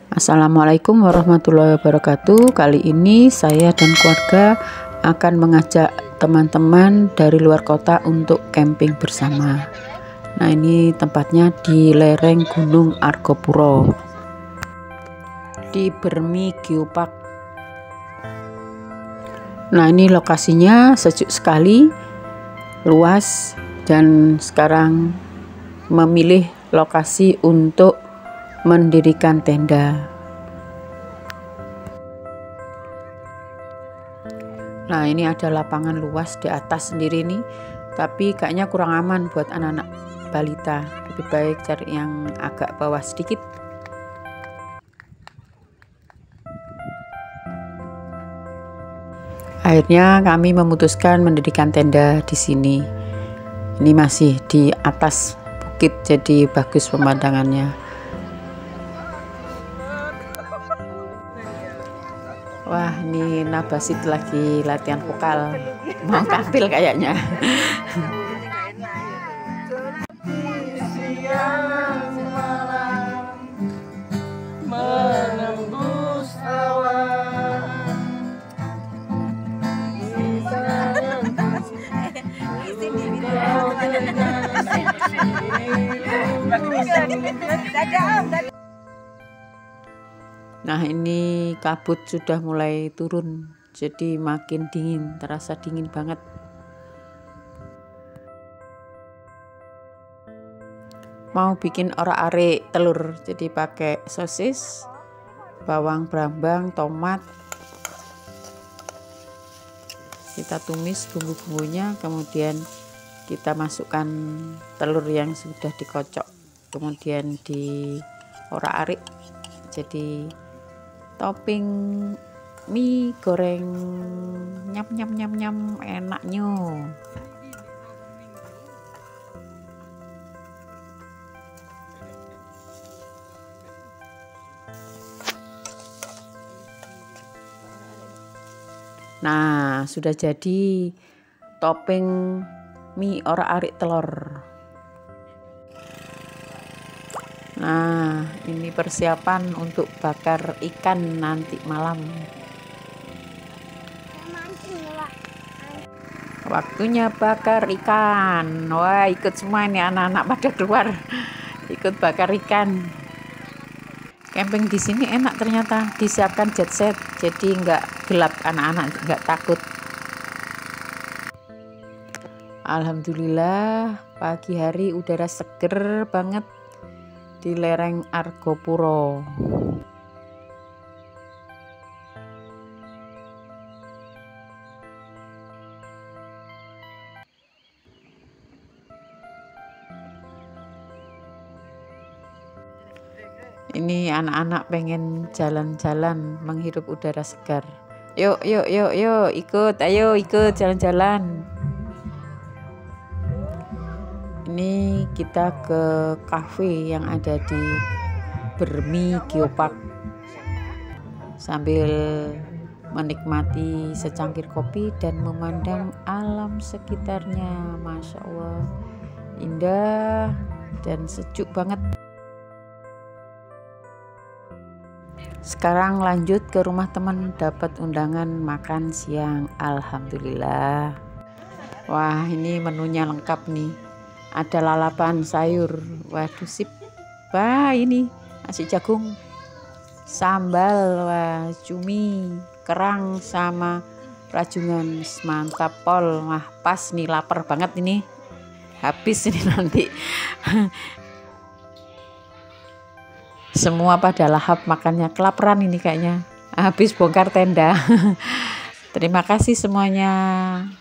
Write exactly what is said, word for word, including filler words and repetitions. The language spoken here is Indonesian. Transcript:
Assalamualaikum warahmatullahi wabarakatuh. Kali ini saya dan keluarga akan mengajak teman-teman dari luar kota untuk camping bersama. Nah, ini tempatnya di lereng Gunung Argopuro di Bermi Geopark. Nah, ini lokasinya sejuk sekali, luas, dan sekarang memilih lokasi untuk mendirikan tenda. Nah, ini ada lapangan luas di atas sendiri nih, tapi kayaknya kurang aman buat anak-anak balita. Lebih baik cari yang agak bawah sedikit. Akhirnya kami memutuskan mendirikan tenda di sini. Ini masih di atas bukit, jadi bagus pemandangannya. Wah, ini Nabasit lagi latihan vokal, mau tampil kayaknya. Nah, ini kabut sudah mulai turun, jadi makin dingin, terasa dingin banget. Mau bikin orak-arik telur, jadi pakai sosis, bawang brambang, tomat. Kita tumis bumbu-bumbunya, kemudian kita masukkan telur yang sudah dikocok, kemudian di orak-arik. Jadi topping mie goreng nyam nyam nyam nyam enaknya. Nah, sudah jadi topping mie orak-arik telur. Nah, ini persiapan untuk bakar ikan nanti malam. Waktunya bakar ikan. Wah, ikut semua ini anak-anak pada keluar, ikut bakar ikan. Camping di sini enak ternyata, disiapkan jet set, jadi nggak gelap, anak-anak nggak takut. Alhamdulillah, pagi hari udara seger banget di lereng Argopuro. Ini anak-anak pengen jalan-jalan menghirup udara segar. Yuk, yuk, yuk, yuk, ikut, ayo ikut jalan-jalan. Ini kita ke kafe yang ada di Bermi Geopark sambil menikmati secangkir kopi dan memandang alam sekitarnya. Masya Allah, indah dan sejuk banget. Sekarang lanjut ke rumah teman, dapat undangan makan siang. Alhamdulillah. Wah, ini menunya lengkap nih. Ada lalapan sayur, waduh sip. Wah, ini nasi jagung, sambal, wah, cumi, kerang sama rajungan, mantap pol. Wah, pas nih, lapar banget ini, habis ini nanti. Semua pada lahap makannya, kelaparan ini kayaknya, habis bongkar tenda. Terima kasih semuanya.